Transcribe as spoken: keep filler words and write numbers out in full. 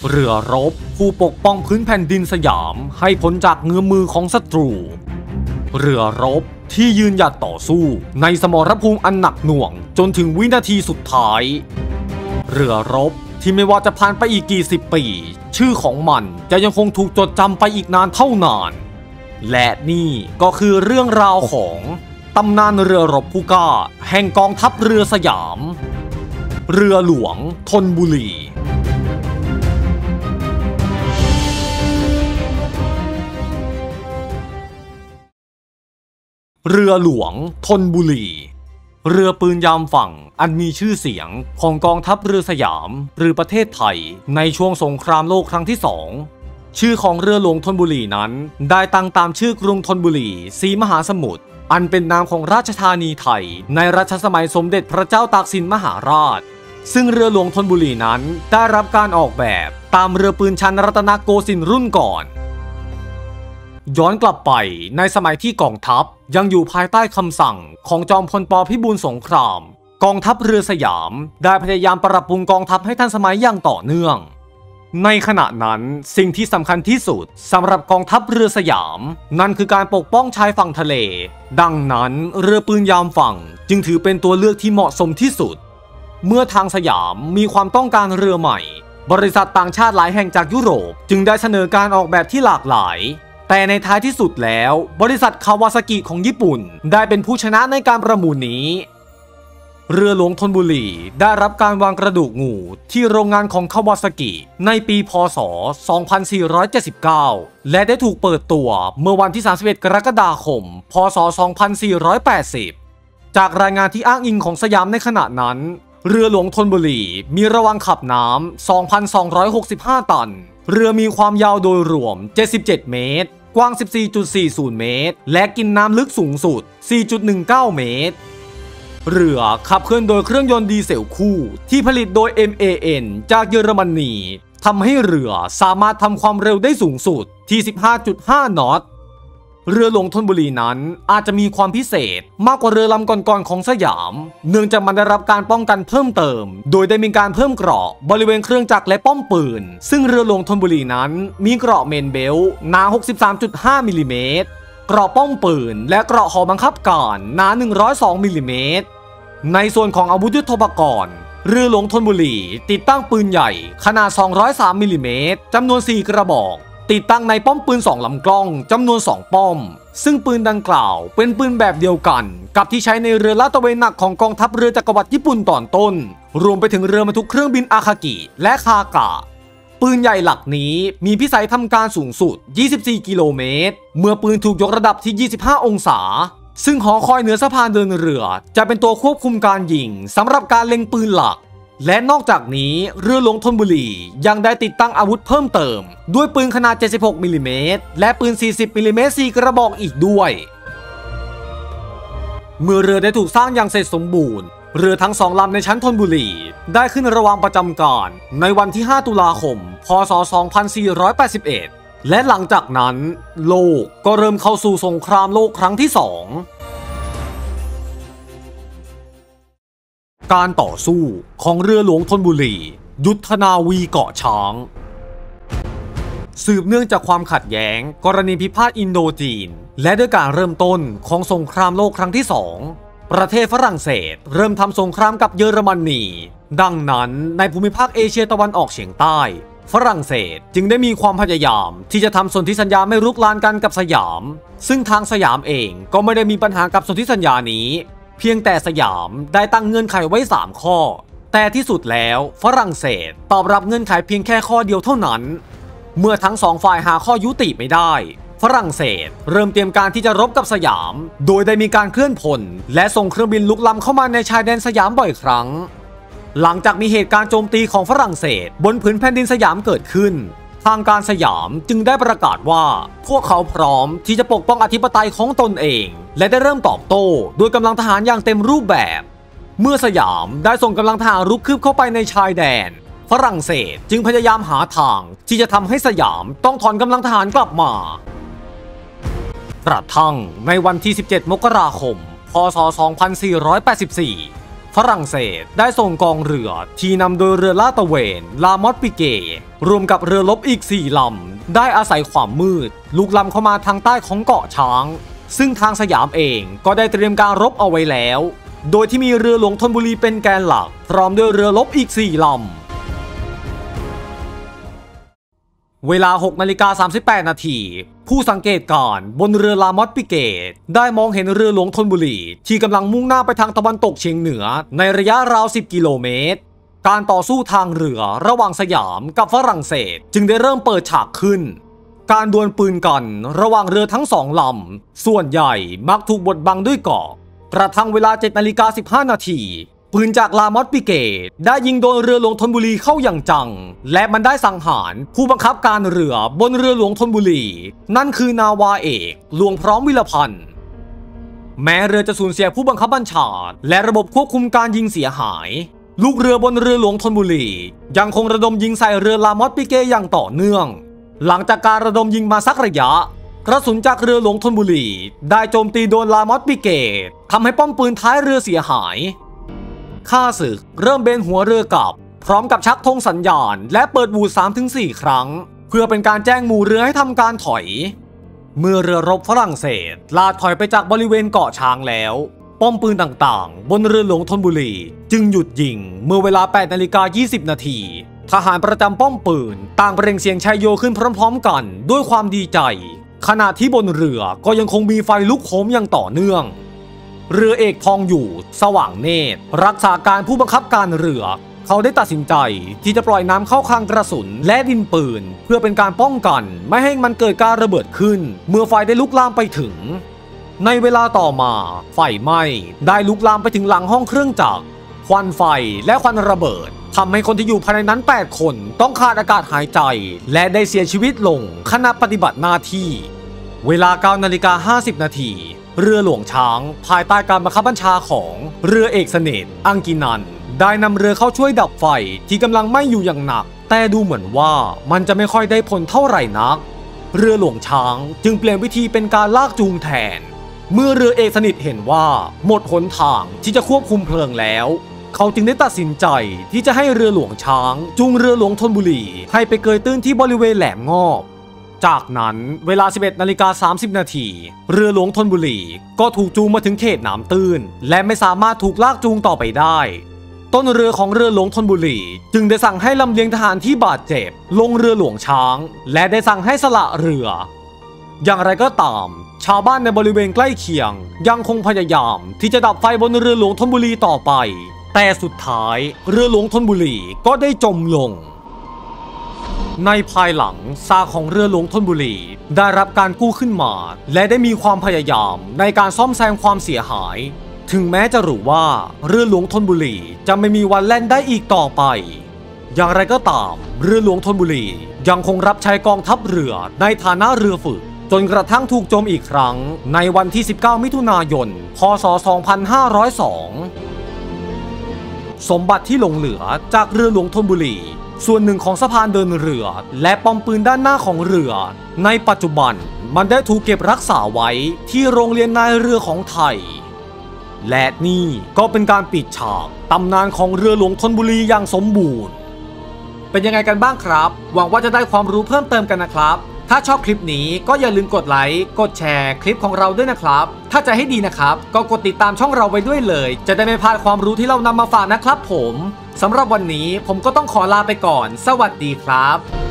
เรือรบผู้ปกป้องพื้นแผ่นดินสยามให้พ้นจากเงื้อมมือของศัตรูเรือรบที่ยืนหยัดต่อสู้ในสมรภูมิอันหนักหน่วงจนถึงวินาทีสุดท้ายเรือรบที่ไม่ว่าจะผ่านไปอีกกี่สิบปีชื่อของมันจะยังคงถูกจดจำไปอีกนานเท่านานและนี่ก็คือเรื่องราวของตำนานเรือรบผู้กล้าแห่งกองทัพเรือสยามเรือหลวงธนบุรีเรือหลวงธนบุรีเรือปืนยามฝั่งอันมีชื่อเสียงของกองทัพเรือสยามหรือประเทศไทยในช่วงสงครามโลกครั้งที่สองชื่อของเรือหลวงธนบุรีนั้นได้ตั้งตามชื่อกรุงธนบุรีสีมหาสมุทรอันเป็นนามของราชธานีไทยในรัชสมัยสมเด็จพระเจ้าตากสินมหาราชซึ่งเรือหลวงธนบุรีนั้นได้รับการออกแบบตามเรือปืนชั้นรัตนโกสินทร์รุ่นก่อนย้อนกลับไปในสมัยที่กองทัพยังอยู่ภายใต้คำสั่งของจอมพลป.พิบูลสงครามกองทัพเรือสยามได้พยายามปรับปรุงกองทัพให้ทันสมัยอย่างต่อเนื่องในขณะนั้นสิ่งที่สำคัญที่สุดสำหรับกองทัพเรือสยามนั่นคือการปกป้องชายฝั่งทะเลดังนั้นเรือปืนยามฝั่งจึงถือเป็นตัวเลือกที่เหมาะสมที่สุดเมื่อทางสยามมีความต้องการเรือใหม่บริษัทต่างชาติหลายแห่งจากยุโรปจึงได้เสนอการออกแบบที่หลากหลายแต่ในท้ายที่สุดแล้วบริษัทคาวาซากิของญี่ปุ่นได้เป็นผู้ชนะในการประมูลนี้เรือหลวงธนบุรีได้รับการวางกระดูกงูที่โรงงานของคาวาซากิในปีพ.ศ. สองพันสี่ร้อยเจ็ดสิบเก้าและได้ถูกเปิดตัวเมื่อวันที่สามสิบเอ็ดกรกฎาคมพ.ศ. สองพันสี่ร้อยแปดสิบจากรายงานที่อ้างอิงของสยามในขณะนั้นเรือหลวงธนบุรีมีระวางขับน้ำ สองพันสองร้อยหกสิบห้า ตันเรือมีความยาวโดยรวมเจ็ดสิบเจ็ดเมตรกว้าง สิบสี่จุดสี่ศูนย์ เมตรและกินน้ำลึกสูงสุด สี่จุดหนึ่งเก้า เมตรเรือขับเคลื่อนโดยเครื่องยนต์ดีเซลคู่ที่ผลิตโดย เอ็ม เอ เอ็น จากเยอรมนีทำให้เรือสามารถทำความเร็วได้สูงสุดที่ สิบห้าจุดห้า นอตเรือหลวงธนบุรีนั้นอาจจะมีความพิเศษมากกว่าเรือลำก่อนๆของสยามเนื่องจากมันได้รับการป้องกันเพิ่มเติมโดยได้มีการเพิ่มเกราะบริเวณเครื่องจักรและป้อมปืนซึ่งเรือหลวงธนบุรีนั้นมีเกราะเมนเบลหนา หกสิบสามจุดห้า มิลลิเมตรเกราะป้อมปืนและเกราะหอบังคับการหนา หนึ่งร้อยสอง มิลลิเมตรในส่วนของอาวุธยุทโธปกรณ์เรือหลวงธนบุรีติดตั้งปืนใหญ่ขนาด สองร้อยสาม มิลลิเมตรจำนวน สี่ กระบอกติดตั้งในป้อมปืนสองลำกล้องจำนวนสองป้อมซึ่งปืนดังกล่าวเป็นปืนแบบเดียวกันกับที่ใช้ในเรือลาดตระเวนหนักของกองทัพเรือจักรวรรดิญี่ปุ่นตอนต้นรวมไปถึงเรือบรรทุกเครื่องบินอาคากิและคากะปืนใหญ่หลักนี้มีพิสัยทำการสูงสุดยี่สิบสี่กิโลเมตรเมื่อปืนถูกยกระดับที่ยี่สิบห้าองศาซึ่งหอคอยเหนือสะพานเดินเรือจะเป็นตัวควบคุมการยิงสำหรับการเล็งปืนหลักและนอกจากนี้เรือหลวงธนบุรียังได้ติดตั้งอาวุธเพิ่มเติมด้วยปืนขนาดเจ็ดสิบหกมิลลิเมตรและปืนสี่สิบมิลลิเมตรสี่กระบอกอีกด้วยเมื่อเรือได้ถูกสร้างอย่างเสร็จสมบูรณ์เรือทั้งสองลำในชั้นธนบุรีได้ขึ้นระวางประจำการในวันที่ห้าตุลาคมพ.ศ. สองพันสี่ร้อยแปดสิบเอ็ดและหลังจากนั้นโลกก็เริ่มเข้าสู่สงครามโลกครั้งที่สองการต่อสู้ของเรือหลวงธนบุรียุทธนาวีเกาะช้างสืบเนื่องจากความขัดแย้งกรณีพิพาทอินโดจีนและด้วยการเริ่มต้นของสงครามโลกครั้งที่สองประเทศฝรั่งเศสเริ่มทำสงครามกับเยอรมนีดังนั้นในภูมิภาคเอเชียตะวันออกเฉียงใต้ฝรั่งเศสจึงได้มีความพยายามที่จะทำสนธิสัญญาไม่รุกรานกันกับสยามซึ่งทางสยามเองก็ไม่ได้มีปัญหากับสนธิสัญญานี้เพียงแต่สยามได้ตั้งเงื่อนไขไว้สามข้อแต่ที่สุดแล้วฝรั่งเศสตอบรับเงื่อนไขเพียงแค่ข้อเดียวเท่านั้นเมื่อทั้งสองฝ่ายหาข้อยุติไม่ได้ฝรั่งเศสเริ่มเตรียมการที่จะรบกับสยามโดยได้มีการเคลื่อนพลและส่งเครื่องบินลุกล้ำเข้ามาในชายแดนสยามบ่อยครั้งหลังจากมีเหตุการณ์โจมตีของฝรั่งเศสบนผืนแผ่นดินสยามเกิดขึ้นทางการสยามจึงได้ประกาศว่าพวกเขาพร้อมที่จะปกป้องอธิปไตยของตนเองและได้เริ่มตอบโต้ด้วยกำลังทหารอย่างเต็มรูปแบบเมื่อสยามได้ส่งกำลังทหารรุกคืบเข้าไปในชายแดนฝรั่งเศสจึงพยายามหาทางที่จะทำให้สยามต้องถอนกำลังทหารกลับมากระทั่งในวันที่สิบเจ็ดมกราคมพ.ศ. สองพันสี่ร้อยแปดสิบสี่ฝรั่งเศสได้ส่งกองเรือที่นำโดยเรือลาดตระเวนลามอตปิเกรวมกับเรือรบอีกสี่ลำได้อาศัยความมืดลุกล้ำเข้ามาทางใต้ของเกาะช้างซึ่งทางสยามเองก็ได้เตรียมการรบเอาไว้แล้วโดยที่มีเรือหลวงธนบุรีเป็นแกนหลักพร้อมด้วยเรือรบอีกสี่ลำเวลา หกนาฬิกาสามสิบแปดนาทีผู้สังเกตการณ์บนเรือลามอสปิเกตได้มองเห็นเรือหลวงธนบุรีที่กำลังมุ่งหน้าไปทางตะวันตกเฉียงเหนือในระยะราวสิบกิโลเมตรการต่อสู้ทางเรือระหว่างสยามกับฝรั่งเศสจึงได้เริ่มเปิดฉากขึ้นการดวลปืนกันระหว่างเรือทั้งสองลำส่วนใหญ่มักถูกบดบังด้วยเกราะกระทั่งเวลา เจ็ดนาฬิกาสิบห้านาทีปืนจากลามอสปิเกตได้ยิงโดนเรือหลวงธนบุรีเข้าอย่างจังและมันได้สังหารผู้บังคับการเรือบนเรือหลวงธนบุรีนั่นคือนาวาเอกหลวงพร้อมวิรพันธ์แม้เรือจะสูญเสียผู้บังคับบัญชาและระบบควบคุมการยิงเสียหายลูกเรือบนเรือหลวงธนบุรียังคงระดมยิงใส่เรือลามอสปิเกตอย่างต่อเนื่องหลังจากการระดมยิงมาสักระยะกระสุนจากเรือหลวงธนบุรีได้โจมตีโดนลามอสปิเกตทำให้ป้อมปืนท้ายเรือเสียหายข้าศึกเริ่มเบนหัวเรือกลับพร้อมกับชักธงสัญญาณและเปิดบู สามถึงสี่ ครั้งเพื่อเป็นการแจ้งหมู่เรือให้ทำการถอยเมื่อเรือรบฝรั่งเศสลาดถอยไปจากบริเวณเกาะช้างแล้วป้อมปืนต่างๆบนเรือหลวงธนบุรีจึงหยุดยิงเมื่อเวลา แปดนาฬิกายี่สิบ นาทีทหารประจำป้อมปืนต่างเปล่งเสียงชัยโยขึ้นพร้อมๆกันด้วยความดีใจขณะที่บนเรือก็ยังคงมีไฟลุกโหมอย่างต่อเนื่องเรือเอกทองอยู่สว่างเนตรรักษาการผู้บังคับการเรือเขาได้ตัดสินใจที่จะปล่อยน้ำเข้าคลังกระสุนและดินปืนเพื่อเป็นการป้องกันไม่ให้มันเกิดการระเบิดขึ้นเมื่อไฟได้ลุกลามไปถึงในเวลาต่อมาไฟไหม้ได้ลุกลามไปถึงหลังห้องเครื่องจักรควันไฟและควันระเบิดทำให้คนที่อยู่ภายในนั้นแปดคนต้องขาดอากาศหายใจและได้เสียชีวิตลงขณะปฏิบัติหน้าที่เวลา เก้านาฬิกาห้าสิบ นาทีเรือหลวงช้างภายใต้การบังคับบัญชาของเรือเอกเสน่ห์อังกินันได้นำเรือเข้าช่วยดับไฟที่กำลังไหม้อยู่อย่างหนักแต่ดูเหมือนว่ามันจะไม่ค่อยได้ผลเท่าไหร่นักเรือหลวงช้างจึงเปลี่ยนวิธีเป็นการลากจูงแทนเมื่อเรือเอกสนิทเห็นว่าหมดหนทางที่จะควบคุมเพลิงแล้วเขาจึงได้ตัดสินใจที่จะให้เรือหลวงช้างจูงเรือหลวงธนบุรีให้ไปเกยตื้นที่บริเวณแหลมงอบจากนั้นเวลา สิบเอ็ดนาฬิกาสามสิบ นาทีเรือหลวงธนบุรีก็ถูกจูงมาถึงเขตน้ำตื้นและไม่สามารถถูกลากจูงต่อไปได้ต้นเรือของเรือหลวงธนบุรีจึงได้สั่งให้ลำเลียงทหารที่บาดเจ็บลงเรือหลวงช้างและได้สั่งให้สละเรืออย่างไรก็ตามชาวบ้านในบริเวณใกล้เคียงยังคงพยายามที่จะดับไฟบนเรือหลวงธนบุรีต่อไปแต่สุดท้ายเรือหลวงธนบุรีก็ได้จมลงในภายหลังซากของเรือหลวงธนบุรีได้รับการกู้ขึ้นมาและได้มีความพยายามในการซ่อมแซมความเสียหายถึงแม้จะรู้ว่าเรือหลวงธนบุรีจะไม่มีวันแล่นได้อีกต่อไปอย่างไรก็ตามเรือหลวงธนบุรียังคงรับใช้กองทัพเรือในฐานะเรือฝึกจนกระทั่งถูกโจมอีกครั้งในวันที่สิบเก้ามิถุนายนพ.ศ. สองพันห้าร้อยสองสมบัติที่หลงเหลือจากเรือหลวงธนบุรีส่วนหนึ่งของสะพานเดินเรือและป้อมปืนด้านหน้าของเรือในปัจจุบันมันได้ถูกเก็บรักษาไว้ที่โรงเรียนนายเรือของไทยและนี่ก็เป็นการปิดฉากตำนานของเรือหลวงธนบุรีอย่างสมบูรณ์เป็นยังไงกันบ้างครับหวังว่าจะได้ความรู้เพิ่มเติมกันนะครับถ้าชอบคลิปนี้ก็อย่าลืมกดไลค์กดแชร์คลิปของเราด้วยนะครับถ้าจะให้ดีนะครับก็กดติดตามช่องเราไว้ด้วยเลยจะได้ไม่พลาดความรู้ที่เรานำมาฝากนะครับผมสำหรับวันนี้ผมก็ต้องขอลาไปก่อนสวัสดีครับ